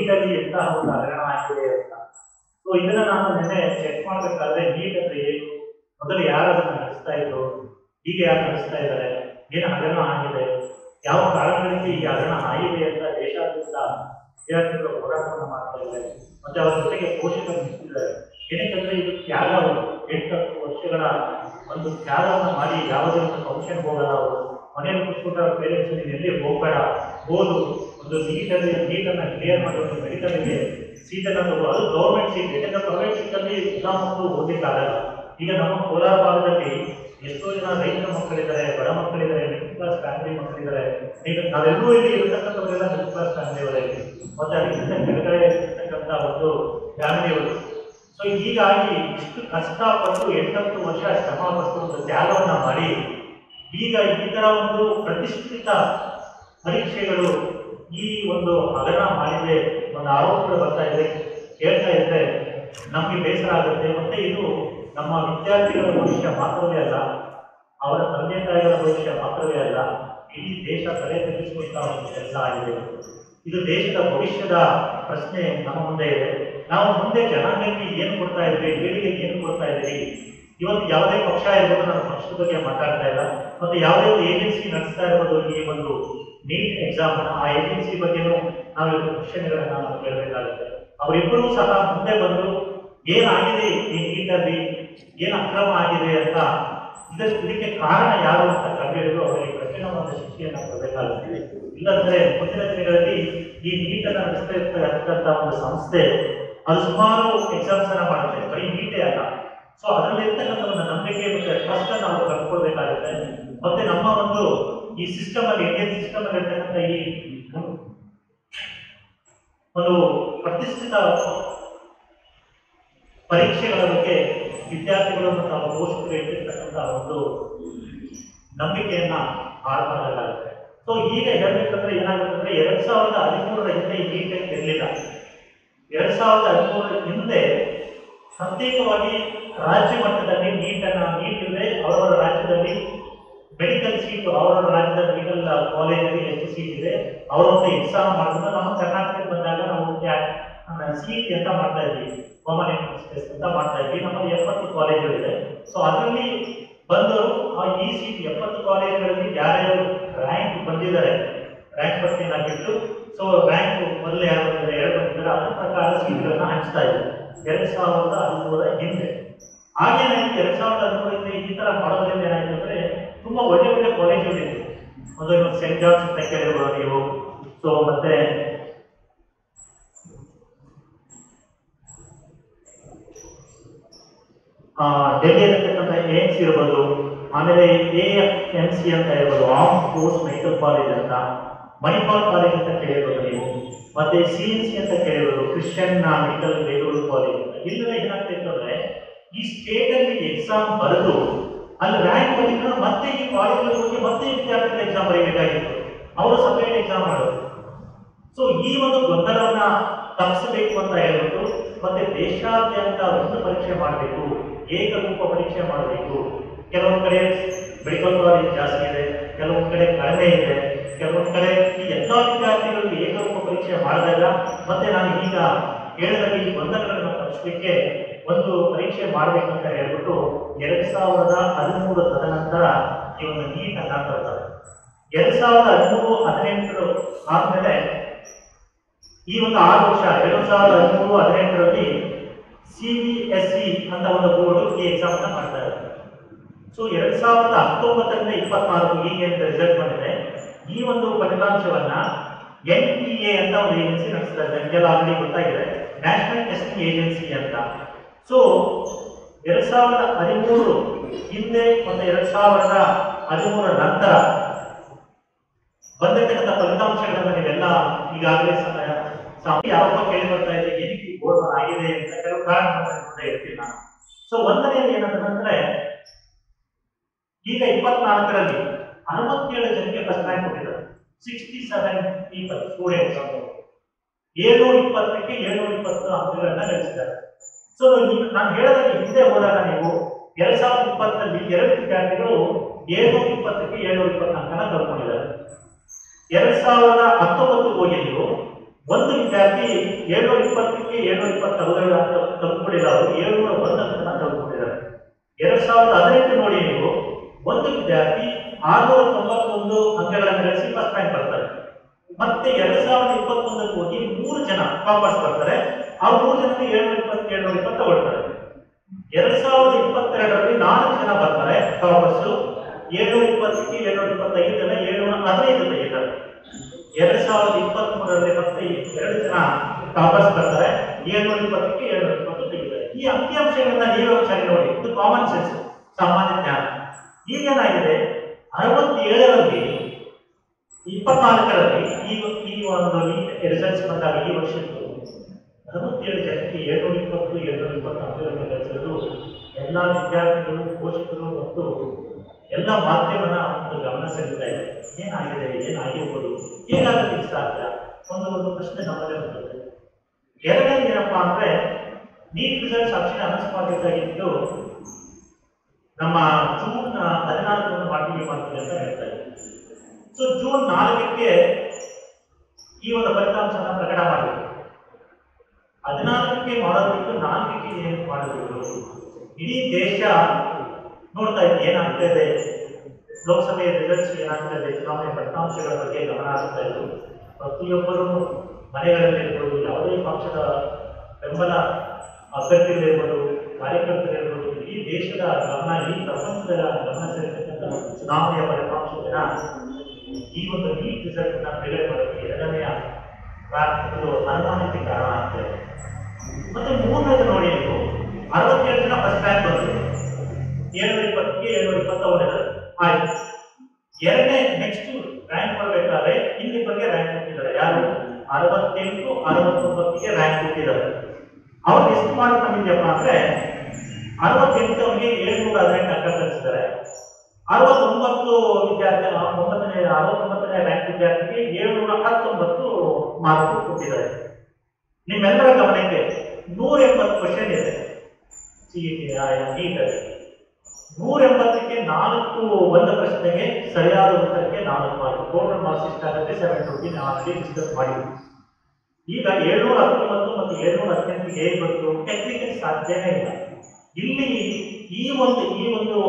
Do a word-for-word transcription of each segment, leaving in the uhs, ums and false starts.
ನೀಟಲ್ಲಿ ಎಂತಹ ಒಂದು ಹಗರಣ ಆಗಿದೆ ಅಂತ. ಸೊ ಇದನ್ನ ನಾನು ನಿನ್ನೆ ಚೆಕ್ ಮಾಡ್ಬೇಕಾದ್ರೆ ನೀಟ್ ಅಂದ್ರೆ ಏನು, ಮೊದಲು ಯಾರು ಅದನ್ನ ನಡೆಸ್ತಾ ಇದ್ರು, ಹೀಗೆ ಯಾರು ನಡೆಸ್ತಾ ಇದ್ದಾರೆ, ಏನು ಹಗರಣ ಆಗಿದೆ, ಯಾವ ಕಾರಣಗಳಿಗೆ ಈ ಹಗರಣ ಆಗಿದೆ ಅಂತ ದೇಶಾದ್ಯಂತ ವಿದ್ಯಾರ್ಥಿಗಳು ಹೋರಾಟವನ್ನು ಮಾಡ್ತಾ ಇದ್ದಾರೆ. ಮತ್ತೆ ಅವರ ಜೊತೆಗೆ ಪೋಷಕರು ನಿಂತಿದ್ದಾರೆ. ಏನಕ್ಕಂದ್ರೆ ಇದು ತ್ಯಾಗ, ಎಂಟು ಹತ್ತು ವರ್ಷಗಳ ಒಂದು ತ್ಯಾಗವನ್ನು ಮಾಡಿ ಯಾವುದೇ ಒಂದು ಫಂಕ್ಷನ್ ಹೋಗಲ್ಲ, ಅವರು ಮನೆಯಲ್ಲಿ ಕೂತ್ಕೊಂಡ್ರೆ ಅವ್ರ ಪೇರೆಂಟ್ಸ್ ನೀನು ಎಲ್ಲಿ ಹೋಗಬೇಡ, ಓದು, ಒಂದು ನೀಟಲ್ಲಿ ನೀಟನ್ನು ಕ್ಲಿಯರ್ ಮಾಡಿ ಒಂದು ಮೆಡಿಕಲ್ಗೆ ಸೀಟನ್ನು ತಗೋ, ಅದು ಗೌರ್ಮೆಂಟ್ ಸೀಟ್. ಯಾಕಂದ್ರೆ ಪ್ರೈವೇಟ್ ಸೀಟಲ್ಲಿ ಎಲ್ಲ ಮಕ್ಕಳು ಓದಲಿಕ್ಕಾಗಲ್ಲ. ಈಗ ನಮ್ಮ ಕೋಲಾರ ಭಾಗದಲ್ಲಿ ಎಷ್ಟೋ ಜನ ರೈತರ ಮಕ್ಕಳಿದ್ದಾರೆ, ಬಡ ಮಕ್ಕಳಿದ್ದಾರೆ, ಮಿಡ್ಲ್ ಕ್ಲಾಸ್ ಫ್ಯಾಮಿಲಿ ಮಕ್ಕಳಿದ್ದಾರೆ. ಈಗ ನಾವೆಲ್ಲರೂ ಇಲ್ಲಿ ಇರತಕ್ಕಂಥವರೆಲ್ಲ ಮಿಡ್ಲ್ ಕ್ಲಾಸ್ ಫ್ಯಾಮಿಲಿಯವರೇ, ಮತ್ತೆ ಅದಕ್ಕಿಂತ ಕೆಳಗಡೆ ಇರ್ತಕ್ಕಂಥ ಒಂದು ಫ್ಯಾಮಿಲಿಯವರು. ಸೊ ಹೀಗಾಗಿ ಇಷ್ಟು ಕಷ್ಟಪಟ್ಟು ಎಂಟತ್ತು ವರ್ಷ ಶ್ರಮ ಪಟ್ಟು ಒಂದು ತ್ಯಾಗವನ್ನ ಮಾಡಿ ಈಗ ಈ ತರ ಒಂದು ಪ್ರತಿಷ್ಠಿತ ಪರೀಕ್ಷೆಗಳು ಈ ಒಂದು ಹಗರಣ ಮಾಡಿದೆ ಒಂದು ಆರೋಪಗಳು ಬರ್ತಾ ಇದೆ, ಕೇಳ್ತಾ ಇದ್ರೆ ನಮಗೆ ಬೇಸರ ಆಗುತ್ತೆ. ಮತ್ತೆ ಇದು ನಮ್ಮ ವಿದ್ಯಾರ್ಥಿಗಳ ಭವಿಷ್ಯ ಮಾತ್ರವೇ ಅಲ್ಲ, ಅವರ ತಂದೆ ತಾಯಿಗಳ ಭವಿಷ್ಯ ಮಾತ್ರವೇ ಅಲ್ಲ, ಇಡೀ ದೇಶ ತಲೆ ತಗ್ಗಿಸುವಂತಹ ಒಂದು ಕೆಲಸ ಆಗಿದೆ. ಇದು ದೇಶದ ಭವಿಷ್ಯದ ಪ್ರಶ್ನೆ ನಮ್ಮ ಮುಂದೆ ಇದೆ. ನಾವು ಮುಂದೆ ಜನಾಂಗಕ್ಕೆ ಏನು ಕೊಡ್ತಾ ಇದ್ವಿ, ಪೀಳಿಗೆಗೆ ಏನು ಕೊಡ್ತಾ ಇದ್ದೀವಿ. ಇವತ್ತು ಯಾವುದೇ ಪಕ್ಷ ಇರ್ಬೋದು, ನಾನು ಪಕ್ಷದ ಬಗ್ಗೆ ಮಾತಾಡ್ತಾ ಇಲ್ಲ, ಮತ್ತೆ ಯಾವುದೇ ಒಂದು ಏಜೆನ್ಸಿ ನಡೆಸ್ತಾ ಇರ್ಬೋದು ಈ ಒಂದು ನೀಟ್ ಎಕ್ಸಾಮ್, ಆ ಏಜೆನ್ಸಿ ಬಗ್ಗೆನೂ ನಾವು ಇವತ್ತು ಕ್ವಶನ್ಗಳನ್ನ ನಾವು ಕೇಳಬೇಕಾಗುತ್ತೆ. ಅವರಿಬ್ಬರೂ ಸಹ ಮುಂದೆ ಬಂದು ಏನಾಗಿದೆ ಈ ನೀಟಲ್ಲಿ, ಏನು ಅಕ್ರಮ ಆಗಿದೆ ಅಂತ, ಇದಕ್ಕೆ ಇದಕ್ಕೆ ಕಾರಣ ಯಾರು ಅಂತ ಕಂಡುಹಿಡಿದು ಅವರಿಗೆ ಕಠಿಣವಾದ ಶಿಕ್ಷೆಯನ್ನು ಕೊಡಬೇಕಾಗುತ್ತದೆ. ಇಲ್ಲಂದ್ರೆ ಮುಂದಿನ ದಿನಗಳಲ್ಲಿ ಈ ನೀಟನ್ನು ನಡೆಸ್ತಾ ಇರ್ತಕ್ಕಂಥ ಒಂದು ಸಂಸ್ಥೆ ಅದು ಸುಮಾರು ಎಕ್ಸಾಮ್ಸ್ ಅನ್ನ ಮಾಡುತ್ತೆ, ಬರೀ ನೀಟೇ ಅಲ್ಲ. ಸೊ ಅದರಲ್ಲಿ ಇರ್ತಕ್ಕಂಥ ಒಂದು ನಂಬಿಕೆ ಮತ್ತೆ ಟ್ರಸ್ಟ್ ಅನ್ನು ನಾವು ಕಳ್ಕೊಳ್ಬೇಕಾಗುತ್ತೆ. ಮತ್ತೆ ನಮ್ಮ ಒಂದು ಈ ಸಿಸ್ಟಮ್ ಅಲ್ಲಿ, ಇಂಡಿಯನ್ ಸಿಸ್ಟಮ್ ಅಲ್ಲಿ ಇರ್ತಕ್ಕಂಥ ಈ ಒಂದು ಪ್ರತಿಷ್ಠಿತ ಪರೀಕ್ಷೆಗಳ ಬಗ್ಗೆ ವಿದ್ಯಾರ್ಥಿಗಳು ಮತ್ತು ಅವರ ಪೋಷಕರು ಇಟ್ಟಿರ್ತಕ್ಕಂಥ ಒಂದು ನಂಬಿಕೆಯನ್ನ ಹಾಳು ಮಾಡಲಾಗುತ್ತೆ. ಸೊ ಈಗ ಹೇಳ್ಬೇಕಂದ್ರೆ ಏನಾಗುತ್ತಂದ್ರೆ ಎರಡ್ ಸಾವಿರದ ಹದಿಮೂರರ ಹಿಂದೆ ಈ ನೀಟ್ ಇರಲಿಲ್ಲ. ಎರಡ್ ಸಾವಿರದ ಹದಿಮೂರರ ಹಿಂದೆ ಪ್ರತ್ಯೇಕವಾಗಿ ರಾಜ್ಯ ಮಟ್ಟದಲ್ಲಿ ನೀಟನ್ನ ನೀಟ್ ಇಲ್ಲದೆ ಅವರವರ ರಾಜ್ಯದಲ್ಲಿ ಮೆಡಿಕಲ್ ಸೀಟು, ಅವರವರ ರಾಜ್ಯದ ಮೆಡಿಕಲ್ ಕಾಲೇಜಲ್ಲಿ ಎಷ್ಟು ಸೀಟ್ ಇದೆ ಅವರೊಂದು ಎಕ್ಸಾಮ್ ಮಾಡಿದ್ರೆ ನಮ್ಮ ಕರ್ನಾಟಕಕ್ಕೆ ಬಂದಾಗ ನಾವು ಸೀಟ್ ಅಂತ ಮಾಡ್ತಾ ಇದ್ವಿ, ಕಾಮನ್ ಎಂಟ್ರೆನ್ಸ್ ಟೆಸ್ಟ್ ಅಂತ ಮಾಡ್ತಾ ಇದ್ವಿ. ನಮ್ಮಲ್ಲಿ ಎಪ್ಪತ್ತು ಕಾಲೇಜುಗಳಿದೆ. ಸೊ ಅದರಲ್ಲಿ ಬಂದರು ಆ ಈ ಸೀಟ್ ಎಪ್ಪತ್ತು ಕಾಲೇಜುಗಳಲ್ಲಿ ಯಾರ್ಯಾರು ರ್ಯಾಂಕ್ ಬಂದಿದ್ದಾರೆ, ರ್ಯಾಂಕ್ ಪಟ್ಟಿಯನ್ನು ಬಿಟ್ಟು, ಸೊ ರ್ಯಾಂಕ್ ಮೊದಲು ಯಾರು ಬಂದಿದ್ದಾರೆ, ಎರಡು ಬಂದಿದ್ದಾರೆ, ಅದರ ಪ್ರಕಾರ ಸೀಟ್ಗಳನ್ನ ಹಂಚ್ತಾ ಇದ್ದಾರೆ ಎರಡ್ ಸಾವಿರದ ಹದಿಮೂರರ ಹಿಂದೆ. ಹಾಗೇನಾಯ್ತು, ಎರಡ್ ಸಾವಿರದ ಹದಿಮೂರರಿಂದ ಈ ತರ ಮಾಡೋದ್ರಿಂದ ಏನಾಯ್ತು ಅಂದ್ರೆ ತುಂಬಾ ಒಳ್ಳೆ ಒಳ್ಳೆ ಕಾಲೇಜುಗಳಿದೆ. ಒಂದು ಸೆಂಟ್ ಜಾನ್ಸ್ ಅಂತ ಕೇಳಿರ್ಬೋದು ನೀವು. ಸೊ ಮತ್ತೆ ಡೆಲ್ಲಿ ಇರತಕ್ಕಂಥ ಏಮ್ಸ್ ಇರ್ಬೋದು, ಆಮೇಲೆ ಎ ಎಫ್ ಎಂ ಸಿ ಅಂತ ಇರ್ಬೋದು, ಆರ್ಮ್ ಫೋರ್ಸ್ ಮೆಡಿಕಲ್ ಕಾಲೇಜ್ ಅಂತ, ಮಣಿಪಾಲ್ ಕಾಲೇಜ್ ಅಂತ ಕೇಳಿರ್ಬೋದು ನೀವು, ಮತ್ತೆ ಸಿ ಎನ್ ಸಿ ಅಂತ ಕೇಳಿರ್ಬೋದು, ಕ್ರಿಶ್ಚಿಯನ್ ಮೆಡಿಕಲ್ ಬೆಂಗಳೂರು ಕಾಲೇಜ್ ಅಂತ. ಇಲ್ಲೆಲ್ಲ ಏನಾಗ್ತಿತ್ತು ಅಂದ್ರೆ ಈ ಸ್ಟೇಟ್ ಅಲ್ಲಿ ಎಕ್ಸಾಮ್ ಬರೆದು ಅಲ್ಲಿ ರ್ಯಾಂಕ್ ಬಂದಿದ್ರೆ ಮತ್ತೆ ಈ ಕಾಲೇಜ್ ಹೋಗಿ ಮತ್ತೆ ವಿದ್ಯಾರ್ಥಿಗಳ ಎಕ್ಸಾಮ್ ಬರೀಬೇಕಾಗಿತ್ತು, ಅವರು ಸಪರೇಟ್ ಎಕ್ಸಾಮ್ ಮಾಡೋದು. ಸೊ ಈ ಒಂದು ಗೊಂದಲವನ್ನ ತಪ್ಪಿಸಬೇಕು ಅಂತ ಹೇಳ್ಬಿಟ್ಟು ಮತ್ತೆ ದೇಶಾದ್ಯಂತ ಒಂದು ಪರೀಕ್ಷೆ ಮಾಡಬೇಕು, ಏಕರೂಪ ಪರೀಕ್ಷೆ ಮಾಡಬೇಕು. ಕೆಲವೊಂದು ಕಡೆ ಮೆಡಿಕಲ್ ಕಾಲೇಜ್ ಜಾಸ್ತಿ ಇದೆ, ಕೆಲವೊಂದು ಕಡೆ ಕಡಿಮೆ ಇದೆ, ಕೆಲವೊಂದು ಕಡೆ ಈ ಎಲ್ಲಾ ವಿದ್ಯಾರ್ಥಿಗಳಿಗೆ ಏಕರೂಪ ಪರೀಕ್ಷೆ ಮಾಡಿದಾಗ ಮತ್ತೆ ನಾನು ಈಗ ಹೇಳಿದಾಗ ಈ ಗೊಂದಲಗಳನ್ನು ತಪ್ಪಿಸಲಿಕ್ಕೆ ಒಂದು ಪರೀಕ್ಷೆ ಮಾಡಬೇಕು ಅಂತ ಹೇಳ್ಬಿಟ್ಟು ಎರಡ್ ಸಾವಿರದ ಹದಿಮೂರು ತದನಂತರ ಈ ಒಂದು ನೀಟ್ ಅನ್ನ ತರ್ತಾರೆ. ಎರಡ್ ಸಾವಿರದ ಹದಿಮೂರು ಹದಿನೆಂಟರು ಆದ್ಮೇಲೆ ಈ ಒಂದು ಆರು ವರ್ಷ ಎರಡ್ ಸಾವಿರದ ಹದಿಮೂರು ಹದಿನೆಂಟರಲ್ಲಿ ಸಿ ಬಿ ಎಸ್ ಸಿ ಅಂತ ಒಂದು ಬೋರ್ಡ್ ಈ ಎಕ್ಸಾಮ್ ಅನ್ನ ಮಾಡ್ತಾ ಇದ್ದಾರೆ. ಸೊ ಎರಡ್ ಸಾವಿರದ ಹತ್ತೊಂಬತ್ತರಿಂದ ಇಪ್ಪತ್ನಾಲ್ಕು ಈಗ ರಿಸಲ್ಟ್ ಬಂದಿದೆ. ಈ ಒಂದು ಫಲಿತಾಂಶವನ್ನ ಎನ್ ಟಿ ಎ ಅಂತ ಒಂದು ಏಜೆನ್ಸಿ ನಡೆಸ್ತಾ ಇದೆ, ನಿಮಗೆಲ್ಲ ಆಲ್ರೆಡಿ ಗೊತ್ತಾಗಿದೆ, ನ್ಯಾಷನಲ್ ಟೆಸ್ಟಿಂಗ್ ಏಜೆನ್ಸಿ ಅಂತ. ಸೊ ಎರಡ್ ಸಾವಿರದ ಹದಿಮೂರು ಹಿಂದೆ ಮತ್ತೆ ಎರಡ್ ಸಾವಿರದ ಹದಿಮೂರರ ನಂತರ ಬಂದಿರತಕ್ಕಂಥ ಫಲಿತಾಂಶಗಳನ್ನ ನೀವೆಲ್ಲ ಈಗಾಗಲೇ ಯಾವಾಗ ಕೇಳಿ ಬರ್ತಾ ಇದೆ, ಏನಕ್ಕೆ ಬೋರ್ಡ್ ಆಗಿದೆ ಅಂತ ಕೆಲವು ಕಾರಣಗಳನ್ನ ಹೇಳ್ತೀನಿ ನಾನು. ಸೊ ಒಂದನೇದು ಏನಂತಂದ್ರೆ ಈಗ ಇಪ್ಪತ್ನಾಲ್ಕರಲ್ಲಿ ಅರವತ್ತೇಳು ಜನಕ್ಕೆ ಫಸ್ಟ್ ರ್ಯಾಂಕ್ ಕೊಟ್ಟಿದ್ದಾರೆ, ಸಿಕ್ಸ್ಟಿ ಸೆವೆನ್ ಪೀಪಲ್ ಸ್ಟೂಡೆಂಟ್ಸ್, ಏಳ್ನೂರ ಇಪ್ಪತ್ತಕ್ಕೆ ಏಳ್ನೂರ ಇಪ್ಪತ್ತು ಅಂಕಗಳನ್ನ ಗಳಿಸಿದ್ದಾರೆ. ಸೊ ನಾನು ಹೇಳೋದಕ್ಕೆ ಹಿಂದೆ ಹೋದಾಗ ನೀವು ಎರಡ್ ಸಾವಿರದ ಇಪ್ಪತ್ತರಲ್ಲಿ ಎರಡು ವಿದ್ಯಾರ್ಥಿಗಳು ಏಳ್ನೂರ ಇಪ್ಪತ್ತಕ್ಕೆ ಏಳ್ನೂರ ಇಪ್ಪತ್ತು ಅಂಕನ ಕಳ್ಕೊಂಡಿದ್ದಾರೆ. ಎರಡ್ ಸಾವಿರದ ಹತ್ತೊಂಬತ್ತು ಹೋಗಿ ನೀವು ಒಂದು ವಿದ್ಯಾರ್ಥಿ ಏಳ್ನೂರ ಇಪ್ಪತ್ತಕ್ಕೆ ಏಳ್ನೂರ ಇಪ್ಪತ್ತು ಅಂಕಗಳ ತಲುಪಿಲ್ಲ, ಅವರು ಏಳ್ನೂರ ಒಂದು ಅಂಕನ ತಲುಪಿದ್ದಾರೆ. ಎರಡ್ ಸಾವಿರದ ಹದಿನೆಂಟು ನೋಡಿ ನೀವು, ಒಂದು ವಿದ್ಯಾರ್ಥಿ ಆರ್ನೂರ ತೊಂಬತ್ತೊಂದು ಅಂಕಗಳನ್ನು ಗಳಿಸಿ ಫಸ್ಟ್ ರ್ಯಾಂಕ್ ಬರ್ತಾರೆ. ಮತ್ತೆ ಎರಡ್ ಸಾವಿರದ ಇಪ್ಪತ್ತೊಂದಕ್ಕೆ ಹೋಗಿ ಮೂರು ಜನ ಟಾಪರ್ಸ್ ಬರ್ತಾರೆ. ಆ ಮೂರು ಜನಕ್ಕೆ ಏಳ್ನೂರ ಇಪ್ಪತ್ತು ಏಳ್ನೂರ ಇಪ್ಪತ್ತು ತಗೊಳ್ತಾರೆ. ಎರಡ್ ಸಾವಿರದ ಇಪ್ಪತ್ತೆರಡರಲ್ಲಿ ನಾಲ್ಕು ಜನ ಬರ್ತಾರೆ ಟಾಪರ್ಸ್, ಏಳ್ನೂರ ಇಪ್ಪತ್ತಕ್ಕೆ ಏಳ್ನೂರ ಇಪ್ಪತ್ತೈದು ಜನ ಏಳ್ನೂರ ಹದಿನೈದು ತೆಗಿತಾರೆ. ಎರಡ್ ಸಾವಿರದ ಇಪ್ಪತ್ತ್ ಮೂರರಲ್ಲಿ ಮತ್ತೆ ಎರಡು ಜನ ಟಾಪರ್ಸ್ ಬರ್ತಾರೆ, ಏಳ್ನೂರ ಇಪ್ಪತ್ತಕ್ಕೆ ಏಳ್ನೂರ ಇಪ್ಪತ್ತು ತೆಗಿತಾರೆ. ಈ ಅಂಕಿಅಂಶಗಳನ್ನ ನೀವೇ ಒಂದ್ಸರಿ ನೋಡಿ, ಇದು ಕಾಮನ್ ಸೆನ್ಸ್, ಸಾಮಾನ್ಯ ಜ್ಞಾನ. ಈಗೇನಾಗಿದೆ, ಅರವತ್ತೇಳರಲ್ಲಿ ಇಪ್ಪತ್ನಾಲ್ಕರಲ್ಲಿ ಈ ಈ ಒಂದು ರಿಸಲ್ಟ್ಸ್ ಬಂದಾಗ ಈ ವರ್ಷದ್ದು ಅರವತ್ತೇಳು ಜನಕ್ಕೆ ಏಳ್ನೂರ ಇಪ್ಪತ್ತು ಏಳ್ನೂರ ಇಪ್ಪತ್ತು ಅಂಕಗಳನ್ನು ಗಳಿಸಲು ಎಲ್ಲ ವಿದ್ಯಾರ್ಥಿಗಳು, ಪೋಷಕರು ಮತ್ತು ಎಲ್ಲ ಮಾಧ್ಯಮನ ಒಂದು ಗಮನ ಸೆಳೀತಾ ಇದೆ. ಏನಾಗಿದೆ, ಏನಾಗಿರ್ಬೋದು, ಹೇಗಾಗಲಿಕ್ಕೆ ಸಾಧ್ಯ, ಒಂದು ಒಂದು ಪ್ರಶ್ನೆ ನಮ್ಮಲ್ಲೇ ಬರ್ತದೆ. ಎರಡನೇದು ಏನಪ್ಪಾ ಅಂದ್ರೆ, ನೀಟ್ ರಿಸಲ್ಟ್ಸ್ ಅಕ್ಷರ ಅನಸ್ಮಾಗಿದ್ದಾಗಿದ್ದು ನಮ್ಮ ಜೂನ್ ಹದಿನಾಲ್ಕರಂದು ಮಾಡ್ತೀವಿ ಮಾಡ್ತೀವಿ ಅಂತ ಹೇಳ್ತಾ ಇದ್ದೀವಿ. ಸೊ ಜೂನ್ ನಾಲ್ಕಕ್ಕೆ ಈ ಒಂದು ಫಲಿತಾಂಶನ ಪ್ರಕಟ ಮಾಡಬೇಕು. ಹದಿನಾಲ್ಕಕ್ಕೆ ಮಾಡೋದಿತ್ತು, ನಾಲ್ಕಕ್ಕೆ ಏನು ಮಾಡಬೇಕು, ಇಡೀ ದೇಶ ನೋಡ್ತಾ ಇತ್ತು ಏನಾಗ್ತಾ ಇದೆ, ಲೋಕಸಭೆಯ ರಿಸಲ್ಟ್ಸ್ ಏನಾಗ್ತಾ ಇದೆ, ಚುನಾವಣೆ ಫಲಿತಾಂಶಗಳ ಬಗ್ಗೆ ಗಮನ ಹರಿಸ್ತಾ ಇದ್ರು. ಪ್ರತಿಯೊಬ್ಬರು ಮನೆಗಳಲ್ಲಿರ್ಬೋದು, ಯಾವುದೇ ಪಕ್ಷದ ಬೆಂಬಲ ಅಭ್ಯರ್ಥಿಗಳಿರ್ಬೋದು, ಕಾರ್ಯಕರ್ತರಿರ್ಬೋದು, ಇಡೀ ದೇಶದ ಗಮನ, ಈ ಪ್ರಪಂಚದ ಗಮನ ಸೆಳೆತಕ್ಕಂಥ ಚುನಾವಣೆಯ ಫಲಿತಾಂಶದ ಈ ಒಂದು ನೀಟ್ ರಿಸಲ್ಟ್ ನ ಬಿಡುಗಡೆ ಮಾಡೋಕ್ಕೆ ಎರಡನೆಯ ಒಂದು ಅನುಮಾನಕ್ಕೆ ಕಾರಣ ಆಗ್ತದೆ. ಮತ್ತೆ ಮೂರನೇದು ನೋಡಿ ನೀವು, ಅರವತ್ತೇಳು ಜನ ಫಸ್ಟ್ ರ್ಯಾಂಕ್ ಬಂದರು, ಏಳ್ನೂರ ಇಪ್ಪತ್ತಿಗೆ ಏಳ್ನೂರ ಇಪ್ಪತ್ತೊಂದು ಆಯ್ತು. ಎರಡನೇ ನೆಕ್ಸ್ಟ್ ರ್ಯಾಂಕ್ ಬರಬೇಕಾದ್ರೆ ಇನ್ನಿಬ್ಬರಿಗೆ ರ್ಯಾಂಕ್ ಕೊಟ್ಟಿದ್ದಾರೆ. ಯಾರು? ಅರವತ್ತೆಂಟು ಅರವತ್ತೊಂಬತ್ತಿಗೆ ರ್ಯಾಂಕ್ ಕೊಟ್ಟಿದ್ದಾರೆ. ಅವ್ರು ಎಷ್ಟು ಮಾರ್ಕ್ ಬಂದಿದ್ಯಪ್ಪ ಅಂದ್ರೆ, ಅರವತ್ತೆಂಟು ಅವರಿಗೆ ಏಳ್ನೂರ ಹದಿನೆಂಟು ಅಂಕ ಕಳಿಸಿದ್ದಾರೆ. ಅರವತ್ತೊಂಬತ್ತು ವಿದ್ಯಾರ್ಥಿ ಒಂಬತ್ತನೇ ಅರವತ್ತೊಂಬತ್ತನೇ ರ್ಯಾಂಕ್ ವಿದ್ಯಾರ್ಥಿಗೆ ಏಳ್ನೂರ ಹತ್ತೊಂಬತ್ತು ಮಾರ್ಕ್ ಕೊಟ್ಟಿದ್ದಾರೆ. ನಿಮ್ಮೆಲ್ಲರ ಗಮನಕ್ಕೆ ನೂರ ಎಂಬತ್ತು ಕ್ವಶನ್ ಇದೆ ಸಿಇಟಿ ನೀಟಲ್ಲಿ. ನೂರ ಎಂಬತ್ತಕ್ಕೆ ನಾಲ್ಕು ಒಂದು ಪ್ರಶ್ನೆಗೆ ಸರಿಯಾದ ಉತ್ತರಕ್ಕೆ ನಾಲ್ಕು ಮಾರ್ಕ್, ಟೋಟಲ್ ಮಾರ್ಕ್ಸ್ ಎಷ್ಟಾಗುತ್ತೆ ಸೆವೆನ್ ಟ್ವೆಂಟಿ ನಾಲ್ಕು ಡಿಸ್ಕಸ್ ಮಾಡಿದ್ವಿ. ಈಗ ಏಳ್ನೂರ ಹತ್ತೊಂಬತ್ತು ಮತ್ತು ಏಳ್ನೂರ ಹದಿನೆಂಟಿಗೆ ಹೇಗೆ ಬಂತು, ಟೆಕ್ನಿಕಲ್ ಸಾಧ್ಯನೇ ಇಲ್ಲ. ಇಲ್ಲಿ ಈ ಒಂದು ಈ ಒಂದು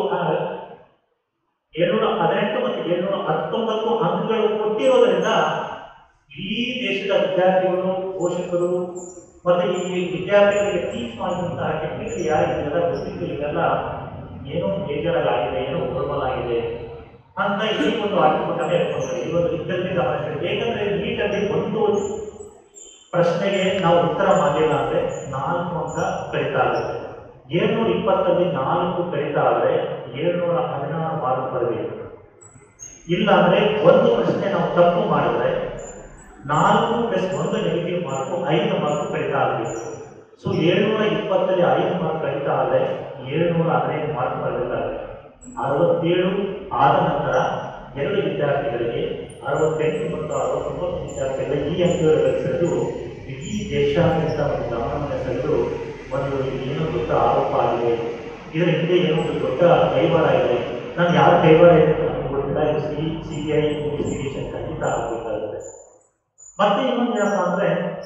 ಏಳ್ನೂರ ಹದಿನೆಂಟು ಮತ್ತು ಏಳ್ನೂರ ಹತ್ತೊಂಬತ್ತು ಅಂಕಗಳು ಕೊಟ್ಟಿರೋದ್ರಿಂದ ಇಡೀ ದೇಶದ ವಿದ್ಯಾರ್ಥಿಗಳು, ಪೋಷಕರು ಮತ್ತೆ ಈ ವಿದ್ಯಾರ್ಥಿಗಳಿಗೆ ಟೀಚ್ ಮಾಡುವಂತಹ ಟೆಕ್ನಿಕಲ್ ಯಾರಿಗೆಲ್ಲ ಗೊತ್ತಿದ್ದು ಇದೆಲ್ಲ ಏನೋ ಬೇಜಾರಾಗಿದೆ, ಏನೋ ಗೋಲ್ಮಾಲ್ ಆಗಿದೆ ಅಂತ ಈ ಒಂದು ಆಟೋಟನೇ ಹೇಳ್ಕೊಂಡ್ರೆ ಈ ಒಂದು ಇದ್ದಲ್ಲಿ ಗಮನಿಸಿದೆ. ಏಕೆಂದ್ರೆ ನೀಟಲ್ಲಿ ಒಂದು ಪ್ರಶ್ನೆಗೆ ನಾವು ಉತ್ತರ ಮಾಡಿಲ್ಲ ಅಂದ್ರೆ ನಾಲ್ಕು ಅಂಕ ಕಡಿತಾ ಆಗುತ್ತೆ. ಏಳ್ನೂರ ಇಪ್ಪತ್ತಲ್ಲಿ ನಾಲ್ಕು ಕಡಿತಾ ಆದ್ರೆ ಏಳ್ನೂರ ಹದಿನಾರು ಮಾರ್ಕ್ ಬರಬೇಕು. ಇಲ್ಲ ಅಂದ್ರೆ ಒಂದು ಪ್ರಶ್ನೆ ನಾವು ತಪ್ಪು ಮಾಡಿದ್ರೆ ನಾಲ್ಕು ಪ್ಲಸ್ ಒಂದು ನೆಗೆಟಿವ್ ಮಾರ್ಕು ಐದು ಮಾರ್ಕ್ ಕಡಿತಾ ಆಗಬೇಕು. ಸೊ ಏಳ್ನೂರ ಇಪ್ಪತ್ತಲ್ಲಿ ಐದು ಮಾರ್ಕ್ ಕಡಿತಾ ಆದ್ರೆ ಏಳ್ನೂರ ಹದಿನೈದು ಮಾರ್ಕ್ ಬರಬೇಕಾಗುತ್ತೆ. ಅರವತ್ತೇಳು ಆದ ನಂತರ ಎರಡು ವಿದ್ಯಾರ್ಥಿಗಳಿಗೆ ಅರವತ್ತೆಂಟು ಮತ್ತು ಅರವತ್ತೊಂಬತ್ತು ವಿದ್ಯಾರ್ಥಿಗಳಿಗೆ ಈ ಅಂಕಗಳು ಗಳಿಸಲು ಇಡೀ ದೇಶಾದ್ಯಂತ ಒಂದು ಗಮನವನ್ನು ಸೆಳೆದು ಒಂದು ಏನೋ ದೊಡ್ಡ ಆರೋಪ ಆಗಿದೆ. ಇದರ ಹಿಂದೆ ಏನೋ ಒಂದು ದೊಡ್ಡ ಕೈವಾಡ ಇದೆ. ನಾನು ಯಾರು ಕೈವಾಡ ಇದೆ ನಮ್ಗೆ ಗೊತ್ತಿಲ್ಲ. ಇದು ಸಿ ಸಿಬಿಐ ಇನ್ವೆಸ್ಟಿಗೇಷನ್ ಖಂಡಿತ ಆಗಬೇಕಾಗುತ್ತೆ. ಮತ್ತೆ ಇನ್ನೊಂದು ಏನಪ್ಪ ಅಂದ್ರೆ,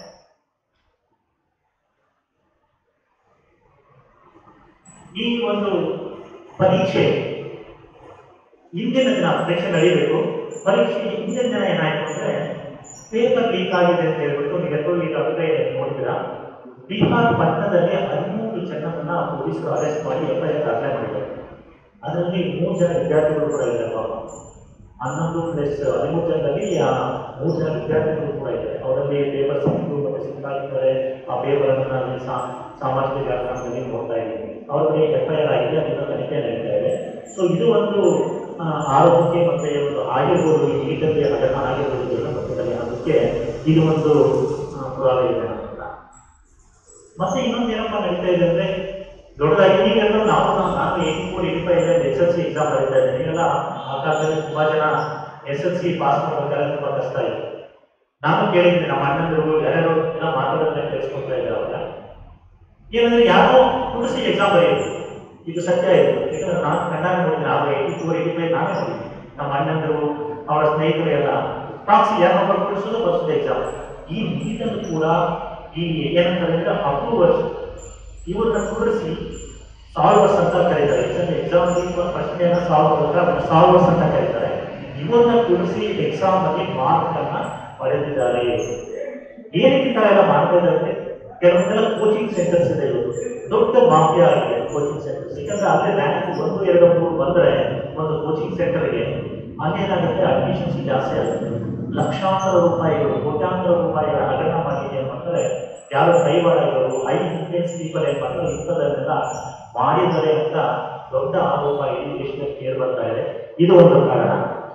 ಈ ಒಂದು ಪರೀಕ್ಷೆ ಹಿಂದಿನ ದಿನ ಪರೀಕ್ಷೆ ನಡೆಯಬೇಕು. ಪರೀಕ್ಷೆ ಹಿಂದಿನ ದಿನ ಏನಾಯ್ತು ಅಂದ್ರೆ ಪೇಪರ್ ಲೀಕ್ ಆಗಿದೆ ಅಂತ ಹೇಳ್ಬಿಟ್ಟು ನೀವು ಈಗ ಅಭಿಪ್ರಾಯ ನೋಡ್ತೀರಾ. ಬಿಹಾರ್ ಪಟ್ಟಣದಲ್ಲಿ ಹದಿಮೂರು ಜನರನ್ನ ಪೊಲೀಸರು ಅರೆಸ್ಟ್ ಮಾಡಿ ಎಫ್ ಐ ಆರ್ ದಾಖಲೆ ಮಾಡಿದ್ದಾರೆ. ಅದರಲ್ಲಿ ಮೂರು ಜನ ವಿದ್ಯಾರ್ಥಿಗಳು ಕೂಡ ಇದ್ದಾರೆ. ಪಾಪ ಹನ್ನೊಂದು ಪ್ಲಸ್ ಹದಿಮೂರು ಜನರಲ್ಲಿ ಮೂರು ಜನ ವಿದ್ಯಾರ್ಥಿಗಳು ಕೂಡ ಇದ್ದಾರೆ. ಅವರಲ್ಲಿ ಪೇಪರ್ ಸಿಕ್ಕಿದ್ದು ಮತ್ತೆ ಸಿಕ್ಕಾಗಿದ್ದಾರೆ. ಆ ಪೇಪರ್ ಅನ್ನು ಸಾಮಾಜಿಕ ಜಾಲತಾಣದಲ್ಲಿ ನೋಡ್ತಾ ಇದ್ದೀನಿ. ಅವ್ರ ಬಗ್ಗೆ ಎಫ್ ಐ ಆರ್ ಆಗಿದೆ, ಅದನ್ನ ತನಿಖೆ ನಡೀತಾ ಇದೆ. ಸೊ ಇದು ಒಂದು ಆರೋಗ್ಯಕ್ಕೆ ಮತ್ತೆ ಒಂದು ಆಗಿರ್ಬೋದು, ಈ ನೀಟಲ್ಲಿ ಅದನ್ನು ಆಗಿರ್ಬೋದು ಮಟ್ಟದಲ್ಲಿ ಅದಕ್ಕೆ ಇದು ಒಂದು ಪುರಾವೆ ಇದೆ. ಮತ್ತೆ ಇನ್ನೊಂದು ಏನಪ್ಪ ನಡೀತಾ ಇದೆ ಅಂದ್ರೆ, ದೊಡ್ಡದಾಗಿ ಈಗೆಲ್ಲ ನಾವು ನಾನು eighty four eighty five S L C exam ಬರೀತಾ ಇದ್ದೇನೆ. ಈಗೆಲ್ಲ ಆ ಕಾಲದಲ್ಲಿ ತುಂಬಾ ಜನ ಎಸ್ ಎಲ್ ಸಿ ಪಾಸ್ ಮಾಡಬೇಕಾದ್ರೆ ತುಂಬಾ ಕಷ್ಟ ಇದೆ. ನಾನು ಕೇಳಿದ್ದೀನಿ, ನಮ್ಮ ಅಣ್ಣಂದಿರು ಯಾರ್ಯಾರು ಎಲ್ಲ ಮಾತಾಡೋದನ್ನ ಕೇಳಿಸ್ಕೊಳ್ತಾ ಇದ್ದಾರೆ. ಅವಾಗ ಏನಂದ್ರೆ ಯಾರೋ ಕುಡಿಸಿ ಎಕ್ಸಾಮ್ ಬರೆಯೋದು, ಇದು ಸತ್ಯ ಇದೆ. ಯಾಕಂದ್ರೆ ನಾನು ಕಣ್ಣಾಗ ನೋಡಿದ್ದೀನಿ. ಆಗ ಏಯ್ಟಿ ಫೋರ್ ಏಯ್ಟಿ ಫೈವ್ ನಾನೇ ನೋಡಿದ್ದೀನಿ. ನಮ್ಮ ಅಣ್ಣಂದಿರು ಅವರ ಸ್ನೇಹಿತರು ಎಲ್ಲ ಪ್ರಾಕ್ಸಿ ಯಾರೊಬ್ಬರು ಕುಡಿಸೋದು ಬರ್ಸೋದು ಎಕ್ಸಾಮ್. ಈ ನೀಟನ್ನು ಕೂಡ ಈ ಏನಂತಾರೆ ಅಂದ್ರೆ ಅಪ್ರೂವರ್ಸ್ ಇವ್ರನ್ನ ಕೂರಿಸಿ ಸಾಲ್ವರ್ಸ್ ಅಂತ ಕರೀತಾರೆ. ಎಕ್ಸಾಮ್ ಪ್ರಶ್ನೆಯನ್ನ ಸಾಲ್ವ್ ಸಾಲ್ವರ್ಸ್ ಅಂತ ಕರೀತಾರೆ. ಇವ್ರನ್ನ ಕೂರಿಸಿ ಎಕ್ಸಾಮ್ ಅಲ್ಲಿ ಮಾರ್ಕ್ ಅನ್ನ ಪಡೆದಿದ್ದಾರೆ. ಏನಕ್ಕೆ ಈ ತರ ಎಲ್ಲ ಮಾಡ್ತಾ ಇದ್ದಾರೆ? ಕೆಲವೊಂದೆಲ್ಲ ಕೋಚಿಂಗ್ ಸೆಂಟರ್ಸ್ ಇದೆ, ಇವರು ದೊಡ್ಡ ಮಾಫಿಯಾ ಆಗಿದೆ ಕೋಚಿಂಗ್ ಸೆಂಟರ್ಸ್. ಯಾಕಂದ್ರೆ ಅಲ್ಲೇ ರ್ಯಾಂಕ್ ಒಂದು ಎರಡು ಮೂರು ಬಂದ್ರೆ ಒಂದು ಕೋಚಿಂಗ್ ಸೆಂಟರ್ಗೆ ಅಲ್ಲೇನಾಗುತ್ತೆ, ಅಡ್ಮಿಷನ್ಸ್ ಜಾಸ್ತಿ ಆಗುತ್ತೆ. ಲಕ್ಷಾಂತರ ರೂಪಾಯಿಗಳು ಕೋಟ್ಯಾಂತರ ರೂಪಾಯಿಗಳ ಹಗರಣ ಮಾಡಿದೆ ಅಂತಂದ್ರೆ ಯಾರು ಕೈವಾಡಗಳು ಹೈ ಇನ್ಫ್ಲೂಯೆನ್ಸ್ ಪೀಪಲ್ ಏನ್ ಮಾಡ್ತಾರೆ ಇಂಥದನ್ನೆಲ್ಲ ಮಾಡಿದ್ದಾರೆ ಅಂತ ದೊಡ್ಡ ಆರೋಪ ಇಡೀ ದೇಶದಲ್ಲಿ ಕೇಳಿ ಬರ್ತಾ ಇದೆ. ಇದು ಒಂದು ಕಾರಣ.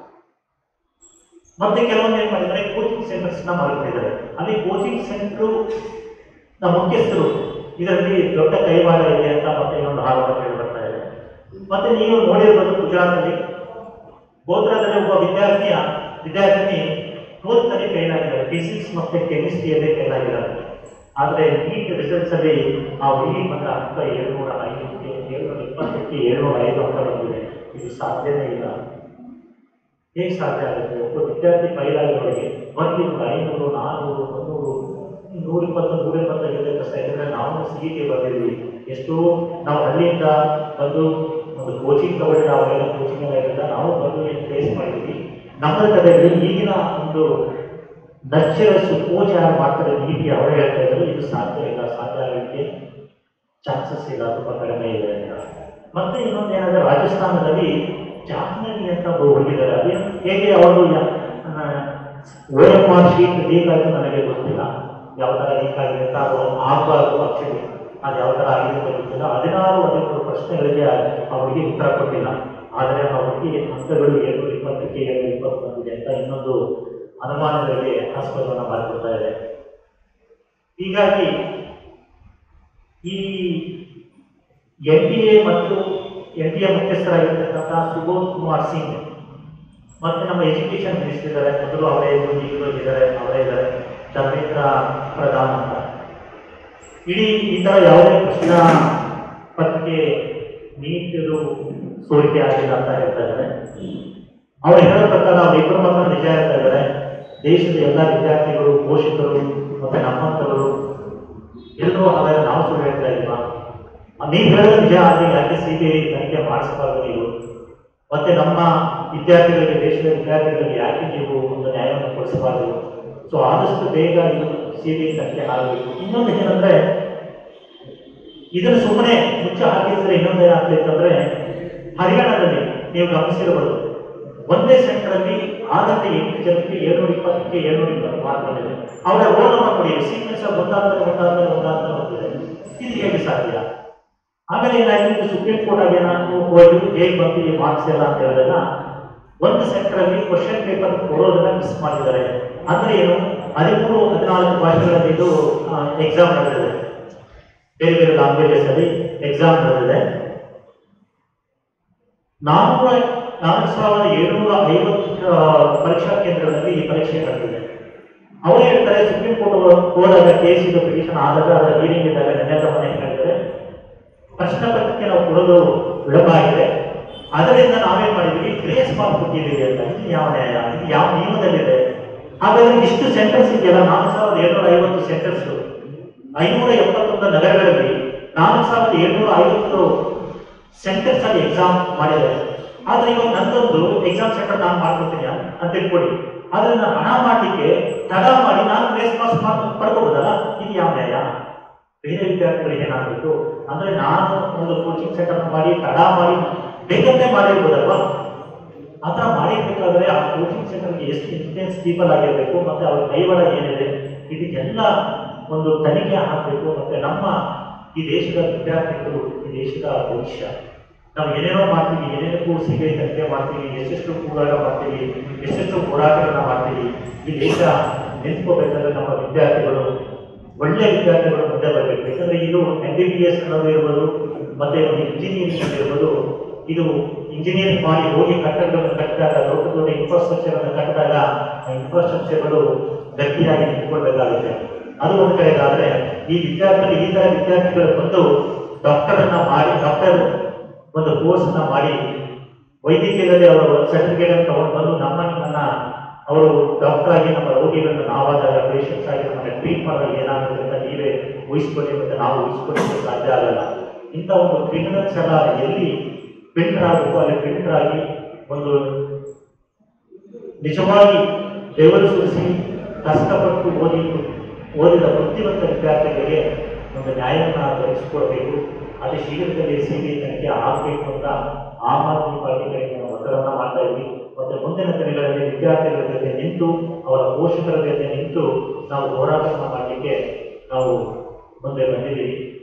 ಮತ್ತೆ ಕೆಲವೊಂದು ಏನ್ ಮಾಡಿದ್ದಾರೆ, ಕೋಚಿಂಗ್ ಸೆಂಟರ್ಸ್ ನ ಮಾಡಿಕೊಂಡಿದ್ದಾರೆ. ಅಲ್ಲಿ ಕೋಚಿಂಗ್ ಸೆಂಟರ್ ನ ಮುಖ್ಯಸ್ಥರು ಇದರಲ್ಲಿ ದೊಡ್ಡ ಕೈವಾಡ ಇದೆ ಅಂತ ಮತ್ತೆ ಇನ್ನೊಂದು ಆರೋಪ ಕೇಳಿ ಬರ್ತಾ ಇದೆ. ಮತ್ತೆ ನೀವು ನೋಡಿರ್ಬೋದು, ಗುಜರಾತ್ ಅಲ್ಲಿ ಗೋಧ್ರಾದಲ್ಲಿ ಒಬ್ಬ ವಿದ್ಯಾರ್ಥಿಯ ವಿದ್ಯಾರ್ಥಿನಿ ಟ್ವೆಲ್ತ್ ಫೇಲ್ ಆಗಿದ್ದಾರೆ, ಫಿಸಿಕ್ಸ್ ಮತ್ತೆ ಕೆಮಿಸ್ಟ್ರಿಯಲ್ಲೇ ಫೇಲ್ ಆಗಿದ್ದಾರೆ. ಆದ್ರೆ ನೀಟ್ ರಿಸಲ್ಟ್ಸ್ ಅಲ್ಲಿ ಆ ಹುಡುಗಿ ಬಂದ ಅಂಕ ಏಳ್ನೂರ ಐದಕ್ಕೆ ಏಳ್ನೂರ ಇಪ್ಪತ್ತಕ್ಕೆ ಏಳ್ನೂರ ಐದು ಅಂಕ ಬಂದಿದೆ. ಇದು ಸಾಧ್ಯನೇ ಇಲ್ಲ. ಹೇಗೆ ಸಾಧ್ಯ ಆಗುತ್ತೆ? ಒಬ್ಬ ವಿದ್ಯಾರ್ಥಿ ಫೈಲ್ ಆಗಿರೋರಿಗೆ ಬರ್ತಿದ್ರು ಐನೂರು ನಾನ್ನೂರು ಮುನ್ನೂರು ನೂರ ಇಪ್ಪತ್ತು ನೂರ ಇಪ್ಪತ್ತೈದು ಕಷ್ಟ ಇದ್ರೆ ನಾವು ಸಿ ಟಿ ಬರ್ತಿದ್ವಿ. ಎಷ್ಟೋ ನಾವು ಹಳ್ಳಿಯಿಂದ ಬಂದು ಒಂದು ಕೋಚಿಂಗ್ ತಗೊಂಡಿದ್ದ ಅವಾಗೆಲ್ಲ ಕೋಚಿಂಗ್ ಎಲ್ಲ ಇರೋದ ನಾವು ಬಂದು ಫೇಸ್ ಮಾಡಿದ್ವಿ. ನಮ್ಮ ಕಡೆಯಲ್ಲಿ ಈಗಿನ ಒಂದು ನರ್ಚರಸ್ ಕೋಚ್ ಯಾರು ಮಾಡ್ತಾರೆ ನೀತಿ ಅವರೇ ಹೇಳ್ತಾ ಇದ್ರು ಇದು ಸಾಧ್ಯ ಇಲ್ಲ, ಸಾಧ್ಯ ಆಗಲಿಕ್ಕೆ ಚಾನ್ಸಸ್ ಇಲ್ಲ, ತುಂಬಾ ಕಡಿಮೆ ಇದೆ ಅಂತ. ಮತ್ತೆ ಇನ್ನೊಂದು ಏನಂದ್ರೆ, ರಾಜಸ್ಥಾನದಲ್ಲಿ ಜಾಹ್ನವಿ ಅಂತ ಒಬ್ಬರು ಹೋಗಿದ್ದಾರೆ. ಅದೇ ಹೇಗೆ ಅವರು O M R sheet leak ಆಯ್ತು ನನಗೆ ಗೊತ್ತಿಲ್ಲ, ಯಾವ ತರ ಲೀಕ್ ಆಗಿದೆ ಅಂತ. ಅದು ಆಗಬಾರ್ದು ಆಕ್ಚುಲಿ, ಅದು ಯಾವ ತರ ಆಗಿದೆ ಅಂತ ಗೊತ್ತಿಲ್ಲ. ಹದಿನಾರು ಹದಿಮೂರು ಪ್ರಶ್ನೆಗಳಿಗೆ ಅವರಿಗೆ ಉತ್ತರ ಕೊಟ್ಟಿಲ್ಲ. ಆದರೆ ಅವರಿಗೆ ಅಂಕಗಳು ಏಳ್ನೂರ ಇಪ್ಪತ್ತಕ್ಕೆ ಏಳ್ನೂರ ಇಪ್ಪತ್ತು ಬಂದಿದೆ ಅಂತ ಇನ್ನೊಂದು ಅನುಮಾನಗಳಿಗೆ ಆಸ್ಪದವನ್ನು ಮಾಡಿಕೊಡ್ತಾ ಇದೆ. ಹೀಗಾಗಿ ಈ ಎನ್ ಡಿ ಎ ಮತ್ತು ಎನ್ ಡಿ ಎ ಮುಖ್ಯಸ್ಥರಾಗಿರ್ತಕ್ಕಂಥ ಸುಬೋಧ್ ಕುಮಾರ್ ಸಿಂಗ್ ಮತ್ತೆ ನಮ್ಮ ಎಜುಕೇಶನ್ ಮಿನಿಸ್ಟರ್ ಇದ್ದಾರೆ, ಮೊದಲು ಅವರೇ ಈಗಲೂ ಇದ್ದಾರೆ, ಅವರೇ ಇದ್ದಾರೆ, ಧರ್ಮೇಂದ್ರ ಪ್ರಧಾನ್ ಅಂತ. ಇಡೀ ಈ ತರ ಯಾವುದೇ ಪ್ರಶ್ನಾ ಪತ್ರಿಕೆ ನೀಟದು ಸೋರಿಕೆ ಆಗಿಲ್ಲ ಅಂತ ಹೇಳ್ತಾ ಇದ್ದಾರೆ. ಅವ್ರು ಹೇಳೋ ಪ್ರಕಾರ ಅವರಿಬ್ಬರು ಮಾತ್ರ ನಿಜ ಹೇಳ್ತಾ ಇದ್ದಾರೆ. ದೇಶದ ಎಲ್ಲ ವಿದ್ಯಾರ್ಥಿಗಳು, ಪೋಷಕರು ಮತ್ತೆ ನಮ್ಮಂತವರು ಎಲ್ಲರೂ ಹಾಗಾದ್ರೆ ನಾವು ಸುಳ್ಳು ಹೇಳ್ತಾ ಇಲ್ವಾ? ನೀವು ಹೇಳೋದು ನಿಜ ಆದರೆ ಯಾಕೆ ಸಿ ಬಿ ಐ ತನಿಖೆ ಮಾಡಿಸಬಾರ್ದು ನೀವು? ಮತ್ತೆ ನಮ್ಮ ವಿದ್ಯಾರ್ಥಿಗಳಿಗೆ, ದೇಶದ ವಿದ್ಯಾರ್ಥಿಗಳಿಗೆ ಯಾಕೆ ನೀವು ಒಂದು ನ್ಯಾಯವನ್ನು ಕೊಡಿಸಬಾರ್ದು? ಸೊ ಆದಷ್ಟು ಬೇಗ ಇದು ಸಿ ಬಿ ಐ ತನಿಖೆ ಆಗಬೇಕು. ಇನ್ನೊಂದು ಏನಂದ್ರೆ, ಇದನ್ನು ಸುಮ್ಮನೆ ಮುಚ್ಚ ಹಾಕಿದ್ರೆ ಇನ್ನೊಂದು ಏನಾಗ್ತೈತೆ ಅಂದ್ರೆ, ಹರಿಯಾಣದಲ್ಲಿ ನೀವು ಗಮನಿಸಿರಬಹುದು, ಒಂದೇ ಸೆಂಟರ್ ಅಲ್ಲಿ ಆರರಿಂದ ಎಂಟು ಜನಕ್ಕೆ ಏಳ್ನೂರ ಇಪ್ಪತ್ತಕ್ಕೆ ಏಳ್ನೂರ ಇಪ್ಪತ್ತು ಮಾರ್ಕ್ ಬಂದಿದೆ. ಅವರ ರೋಲ್ ನಂಬರ್ ನೋಡಿ, ಸೀಕ್ವೆನ್ಸ್ ಒಂದಾದ್ಮೇಲೆ ಒಂದಾದ್ಮೇಲೆ ಒಂದಾದ್ಮೇಲೆ ಬಂದಿದೆ. ಇದು ಹೇಗೆ ಸಾಧ್ಯ? ಆಮೇಲೆ ಏನಾಯ್ತು, ಸುಪ್ರೀಂ ಕೋರ್ಟ್ ಆಗಿ ಏನಾದ್ರು ಹೋಗಿ ಹೇಗೆ ಬಂತು ಈ ಮಾರ್ಕ್ಸ್ ಎಲ್ಲ ಅಂತ ಹೇಳಿದಾಗ, ಒಂದು ಸೆಂಟರ್ ಅಲ್ಲಿ ಕ್ವಶನ್ ಪೇಪರ್ ಕೊಡೋದನ್ನ ಮಿಸ್ ಮಾಡಿದ್ದಾರೆ. ಅಂದ್ರೆ ಏನು, ಹದಿಮೂರು ಹದಿನಾಲ್ಕು ಭಾಷೆಗಳಲ್ಲಿ ಇದು ಎಕ್ಸಾಮ್ ನಡೆದಿದೆ, ಬೇರೆ ಬೇರೆ ಲ್ಯಾಂಗ್ವೇಜಸ್ ಅಲ್ಲಿ ಎಕ್ಸಾಮ್ ನಡೆದಿದೆ. ನಾನ್ನೂರ ನಾಲ್ಕು ಸಾವಿರದ ಏಳ್ನೂರ ಐವತ್ತು ಪರೀಕ್ಷಾ ಕೇಂದ್ರಗಳಲ್ಲಿ ಈ ಪರೀಕ್ಷೆ ನಡೆದಿದೆ. ಅವರು ಹೇಳ್ತಾರೆ, ಸುಪ್ರೀಂ ಕೋರ್ಟ್ ಹೋದಾಗ ಕೇಸ್ ಇದು ಪಿಟಿಷನ್ ಆದಾಗ ಅದರ ಹೀರಿಂಗ್ ಇದ್ದಾಗ ನೆನ್ನೆ ಮನೆ ಹೇಳಿದರೆ ಪ್ರಶ್ನೆ ಪತ್ರಿಕೆ ನಾವು ಕೊಡೋದು ವಿಳಂಬ ಆಗಿದೆ, ಅದರಿಂದ ನಾವೇನ್ ಮಾಡಿದ್ವಿ, ಗ್ರೇಸ್ ಮಾರ್ಕ್ ಕೊಟ್ಟಿದ್ದೀವಿ ಅಂತ. ಇದು ಯಾವ ನ್ಯಾಯ? ಇದು ಯಾವ ನಿಯಮದಲ್ಲಿದೆ? ಹಾಗಾದ್ರೆ ಇಷ್ಟು ಸೆಂಟರ್ಸ್ ಇದೆಯಲ್ಲ, ನಾಲ್ಕು ಸಾವಿರದ ಏಳ್ನೂರ ಐವತ್ತು ಸೆಂಟರ್ಸ್, ಐನೂರ ಎಪ್ಪತ್ತೊಂದು ನಗರಗಳಲ್ಲಿ ನಾಲ್ಕು ಸಾವಿರದ ಏಳ್ನೂರ ಐವತ್ತು ಸೆಂಟರ್ಸ್ ಅಲ್ಲಿ ಎಕ್ಸಾಮ್ ಮಾಡಿದ್ದಾರೆ. ಆದ್ರೆ ಇವಾಗ ನಂದೊಂದು ಎಕ್ಸಾಮ್ ಸೆಂಟರ್ ನಾನು ಮಾಡ್ಕೊತೀನಿ ಅಂತ ತಿಳ್ಕೊಳ್ಳಿ, ಆದ್ರೆ ನಾನು ಹಣ ಮಾಡಲಿಕ್ಕೆ ತಡ ಮಾಡಿ ನಾನು ಗ್ರೇಸ್ ಮಾರ್ಕ್ಸ್ ಪಡ್ಕೋಬೋದಲ್ಲ? ಇದು ಯಾವ ನ್ಯಾಯ? ಬೇರೆ ವಿದ್ಯಾರ್ಥಿಗಳಿಗೆ ಏನಾಗಬೇಕು ಅಂದ್ರೆ, ನಾನು ಒಂದು ಕೋಚಿಂಗ್ ಸೆಂಟರ್ ಮಾಡಿ ತಡ ಮಾಡಿ ಬೇಕಂತೆ ಮಾಡಿರ್ಬೋದಲ್ವಾ? ಆತರ ಮಾಡಿರ್ಬೇಕಾದ್ರೆ ಆ ಕೋಚಿಂಗ್ ಸೆಂಟರ್ಗೆ ಎಷ್ಟು ಇನ್ಫ್ಲೂಯೆನ್ಸ್ ಪೀಪಲ್ ಆಗಿರ್ಬೇಕು, ಮತ್ತೆ ಅವ್ರ ಕೈವಾಡ ಏನಿದೆ, ಇದಕ್ಕೆಲ್ಲ ಒಂದು ತನಿಖೆ ಹಾಕಬೇಕು. ಮತ್ತೆ ನಮ್ಮ ಈ ದೇಶದ ವಿದ್ಯಾರ್ಥಿಗಳು, ಈ ದೇಶದ ಭವಿಷ್ಯ, ನಾವು ಏನೇನೋ ಮಾಡ್ತೀವಿ, ಏನೇನಕ್ಕೂ ಸಿಬಿಐ ತನಿಖೆ ಮಾಡ್ತೀವಿ, ಎಷ್ಟೆಷ್ಟು ಹೋರಾಟ ಮಾಡ್ತೀವಿ, ಎಷ್ಟೆಷ್ಟು ಹೋರಾಟಗಳನ್ನ ಮಾಡ್ತೀವಿ. ಈ ದೇಶ ನಿಂತ್ಕೋಬೇಕಾದ್ರೆ ನಮ್ಮ ವಿದ್ಯಾರ್ಥಿಗಳು, ಒಳ್ಳೆ ವಿದ್ಯಾರ್ಥಿಗಳು ಮುಂದೆ ಬರಬೇಕು. ಯಾಕಂದ್ರೆ ಇದು ಎಂ ಬಿ ಬಿ ಎಸ್ ಅನ್ನೋದು ಇರ್ಬೋದು, ಮತ್ತೆ ಒಂದು ಇಂಜಿನಿಯರಿಂಗ್ ಇರ್ಬೋದು. ಇದು ಇಂಜಿನಿಯರಿಂಗ್ ಮಾಡಿ ಹೋಗಿ ಕಟ್ಟಡಗಳನ್ನು ಕಟ್ಟಿದಾಗ, ದೊಡ್ಡ ದೊಡ್ಡ ಇನ್ಫ್ರಾಸ್ಟ್ರಕ್ಚರ್ ಅನ್ನು ಕಟ್ಟಿದಾಗ ಆ ಇನ್ಫ್ರಾಸ್ಟ್ರಕ್ಚರ್ಗಳು ಗಟ್ಟಿಯಾಗಿ ನಿಂತ್ಕೊಳ್ಬೇಕಾಗುತ್ತೆ. ಅದು ಒಂದು ಕಡೆಗಾದ್ರೆ, ಈ ವಿದ್ಯಾರ್ಥಿಗಳು, ಈ ತರ ವಿದ್ಯಾರ್ಥಿಗಳು ಬಂದು ಡಾಕ್ಟರ್ ಅನ್ನ ಮಾಡಿ, ಡಾಕ್ಟರ್ ಒಂದು ಕೋರ್ಸ್ ಅನ್ನ ಮಾಡಿ ವೈದ್ಯಕೀಯದಲ್ಲಿ ಅವರು ಸರ್ಟಿಫಿಕೇಟ್ ಅನ್ನು ತಗೊಂಡು ಬಂದು ನಮ್ಮ ನಿಮ್ಮನ್ನ ಅವರು ಡಾಕ್ಟರ್ ಆಗಿ ನಮ್ಮ ರೋಗಿಗಳನ್ನ ನಾವಾದಾಗ ಪೇಷಂಟ್ಸ್ ಆಗಿ ನಮಗೆ ಟ್ರೀಟ್ ಮಾಡೋದು ಏನಾಗುತ್ತೆ ಅಂತ ನೀವೇ ಊಹಿಸ್ಕೊಳ್ಳಿ ಮತ್ತು ನಾವು ಊಹಿಸ್ಕೊಳ್ಳಿಕ್ಕೆ ಸಾಧ್ಯ ಆಗಲ್ಲ. ಇಂಥ ಒಂದು ಕ್ರಿಮಿನಲ್ಸ್ ಎಲ್ಲ ಎಲ್ಲಿ ಫಿಲ್ಟರ್ ಆಗಬೇಕು ಅಲ್ಲಿ ಫಿಲ್ಟರ್ ಆಗಿ ಒಂದು ನಿಜವಾಗಿ ಬೆವರು ಸುರಿಸಿ ಕಷ್ಟಪಟ್ಟು ಓದಿ ಓದಿದ ಬುದ್ಧಿವಂತ ವಿದ್ಯಾರ್ಥಿಗಳಿಗೆ ಒಂದು ನ್ಯಾಯವನ್ನು ಒದಗಿಸಿಕೊಡ್ಬೇಕು. ಅದೇ ಶೀಘ್ರದಲ್ಲಿ ಸಿ ಬಿ ಐ ತನಿಖೆ ಆಗಬೇಕು ಅಂತ ಆಮ್ ಆದ್ಮಿ ಪಾರ್ಟಿ ಕಡೆಗೆ ನಾವು ಒತ್ತಡವನ್ನು ಮಾಡ್ತಾ ಇದ್ವಿ. ಮತ್ತೆ ಮುಂದಿನ ದಿನಗಳಲ್ಲಿ ವಿದ್ಯಾರ್ಥಿಗಳ ಜೊತೆ ನಿಂತು ಅವರ ಪೋಷಕರ ಜೊತೆ ನಿಂತು ನಾವು ಹೋರಾಟವನ್ನು ಮಾಡಲಿಕ್ಕೆ ನಾವು ಮುಂದೆ ಬಂದಿದ್ದೀವಿ.